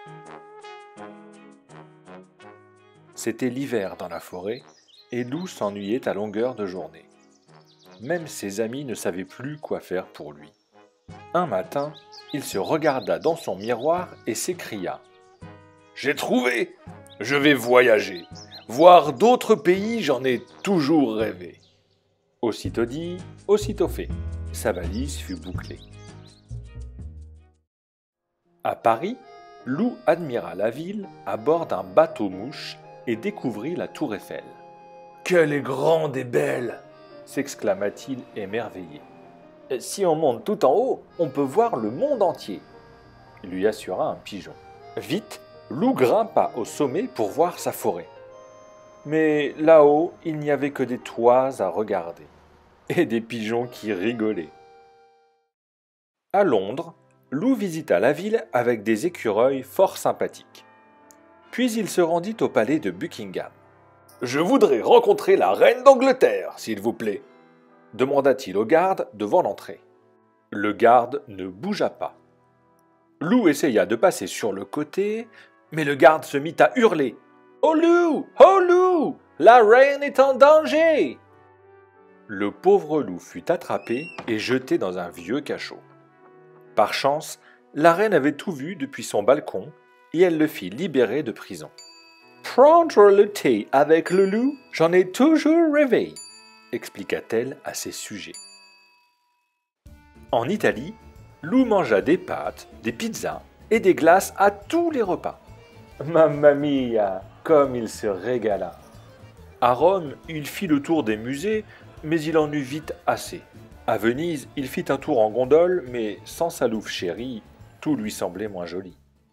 C'était l'hiver dans la forêt, et Lou s'ennuyait à longueur de journée. Même ses amis ne savaient plus quoi faire pour lui. Un matin, il se regarda dans son miroir et s'écria « J'ai trouvé! Je vais voyager! Voir d'autres pays, j'en ai toujours rêvé !» Aussitôt dit, aussitôt fait. Sa valise fut bouclée. À Paris, Lou admira la ville à bord d'un bateau-mouche et découvrit la tour Eiffel. « Qu'elle est grande et belle !» s'exclama-t-il émerveillé. « Si on monte tout en haut, on peut voir le monde entier !» lui assura un pigeon. Vite, Lou grimpa au sommet pour voir sa forêt. Mais là-haut, il n'y avait que des toits à regarder et des pigeons qui rigolaient. À Londres, Lou visita la ville avec des écureuils fort sympathiques. Puis il se rendit au palais de Buckingham. « Je voudrais rencontrer la reine d'Angleterre, s'il vous plaît » demanda-t-il au garde devant l'entrée. Le garde ne bougea pas. Lou essaya de passer sur le côté, mais le garde se mit à hurler. « Oh Lou! Oh Lou! La reine est en danger !» Le pauvre Lou fut attrapé et jeté dans un vieux cachot. Par chance, la reine avait tout vu depuis son balcon et elle le fit libérer de prison. « Prendre le thé avec le loup, j'en ai toujours rêvé !» expliqua-t-elle à ses sujets. En Italie, Lou mangea des pâtes, des pizzas et des glaces à tous les repas. Mamma mia, comme il se régala! À Rome, il fit le tour des musées, mais il en eut vite assez. À Venise, il fit un tour en gondole, mais sans sa louve chérie, tout lui semblait moins joli.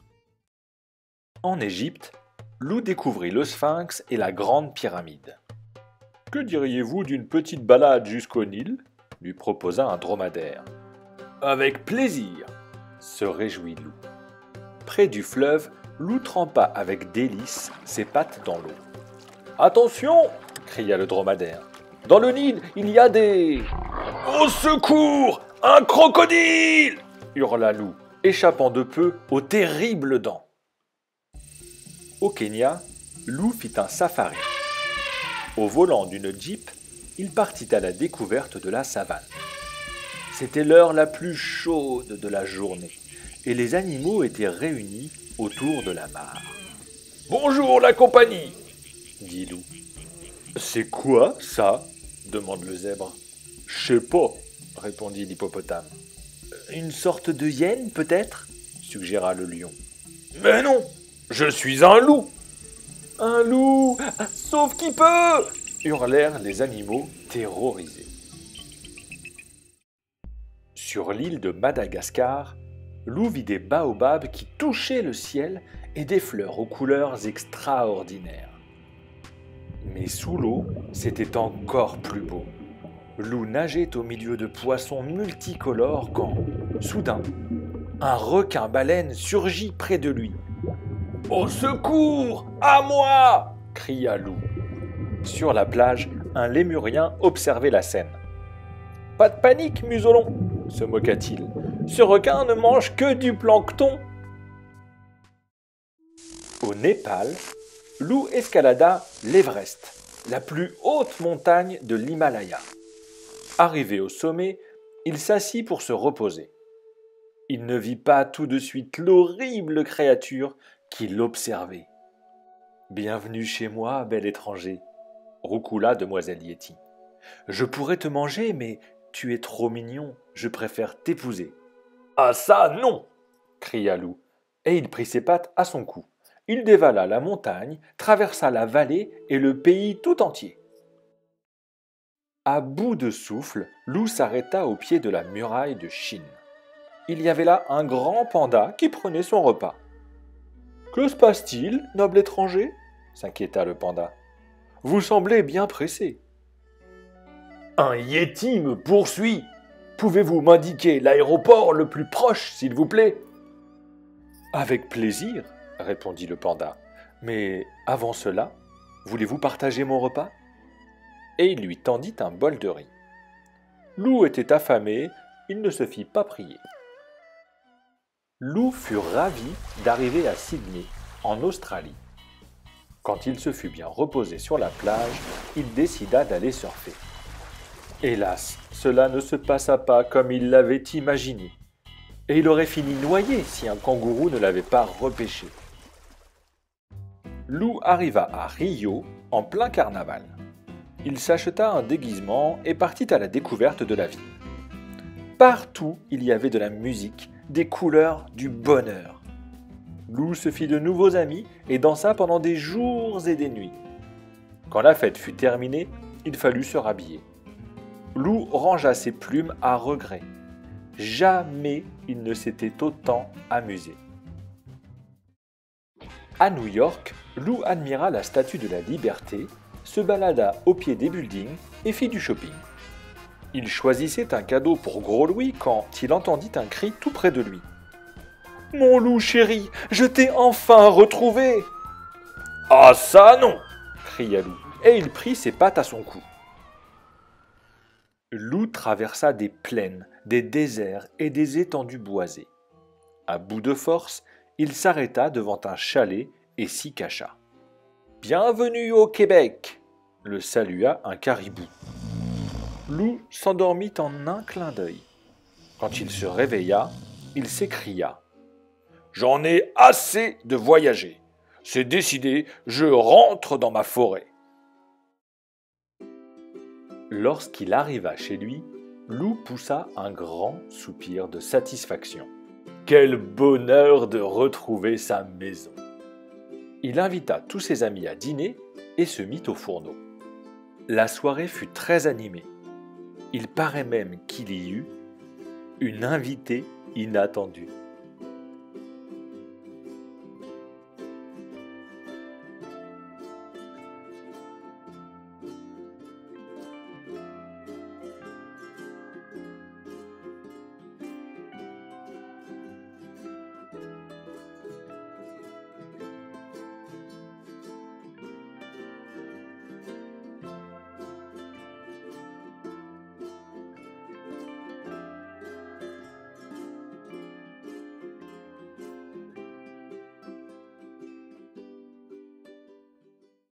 En Égypte, Lou découvrit le Sphinx et la Grande Pyramide. « Que diriez-vous d'une petite balade jusqu'au Nil ?» lui proposa un dromadaire. « Avec plaisir !» se réjouit Lou. Près du fleuve, Lou trempa avec délice ses pattes dans l'eau. « Attention !» cria le dromadaire. « Dans le Nil, il y a des... »« Au secours! Un crocodile !» hurla Lou, échappant de peu aux terribles dents. Au Kenya, Lou fit un safari. Au volant d'une Jeep, il partit à la découverte de la savane. C'était l'heure la plus chaude de la journée, et les animaux étaient réunis autour de la mare. « Bonjour la compagnie !» dit Lou. « C'est quoi ça ?» demande le zèbre. « Je sais pas !» répondit l'hippopotame. « Une sorte de hyène, peut-être ?» suggéra le lion. « Mais non, je suis un loup !»« Un loup, sauve qui peut !» hurlèrent les animaux terrorisés. Sur l'île de Madagascar, Lou vit des baobabs qui touchaient le ciel et des fleurs aux couleurs extraordinaires. Mais sous l'eau, c'était encore plus beau. Lou nageait au milieu de poissons multicolores quand, soudain, un requin-baleine surgit près de lui. « Au secours! À moi !» cria Lou. Sur la plage, un lémurien observait la scène. « Pas de panique, muselon !» se moqua-t-il. « Ce requin ne mange que du plancton !» Au Népal, Lou escalada l'Everest, la plus haute montagne de l'Himalaya. Arrivé au sommet, il s'assit pour se reposer. Il ne vit pas tout de suite l'horrible créature qui l'observait. « Bienvenue chez moi, bel étranger !» roucoula demoiselle Yeti. « Je pourrais te manger, mais tu es trop mignon, je préfère t'épouser. »« Ah ça, non !» cria Lou, et il prit ses pattes à son cou. Il dévala la montagne, traversa la vallée et le pays tout entier. À bout de souffle, Lou s'arrêta au pied de la muraille de Chine. Il y avait là un grand panda qui prenait son repas. « Que se passe-t-il, noble étranger ?» s'inquiéta le panda. « Vous semblez bien pressé. »« Un yéti me poursuit. Pouvez-vous m'indiquer l'aéroport le plus proche, s'il vous plaît ?»« Avec plaisir, » répondit le panda. « Mais avant cela, voulez-vous partager mon repas ?» Et il lui tendit un bol de riz. Lou était affamé, il ne se fit pas prier. Lou fut ravi d'arriver à Sydney, en Australie. Quand il se fut bien reposé sur la plage, il décida d'aller surfer. Hélas, cela ne se passa pas comme il l'avait imaginé, et il aurait fini noyé si un kangourou ne l'avait pas repêché. Lou arriva à Rio en plein carnaval. Il s'acheta un déguisement et partit à la découverte de la ville. Partout, il y avait de la musique, des couleurs, du bonheur. Lou se fit de nouveaux amis et dansa pendant des jours et des nuits. Quand la fête fut terminée, il fallut se rhabiller. Lou rangea ses plumes à regret. Jamais il ne s'était autant amusé. À New York, Lou admira la Statue de la Liberté, se balada au pied des buildings et fit du shopping. Il choisissait un cadeau pour Gros Louis quand il entendit un cri tout près de lui. « Mon Lou chéri, je t'ai enfin retrouvé !»« Ah ça non !» cria Lou, et il prit ses pattes à son cou. Lou traversa des plaines, des déserts et des étendues boisées. À bout de force, il s'arrêta devant un chalet et s'y cacha. « Bienvenue au Québec !» le salua un caribou. Lou s'endormit en un clin d'œil. Quand il se réveilla, il s'écria « J'en ai assez de voyager. C'est décidé, je rentre dans ma forêt. » Lorsqu'il arriva chez lui, Lou poussa un grand soupir de satisfaction. Quel bonheur de retrouver sa maison! Il invita tous ses amis à dîner et se mit au fourneau. La soirée fut très animée. Il paraît même qu'il y eut une invitée inattendue.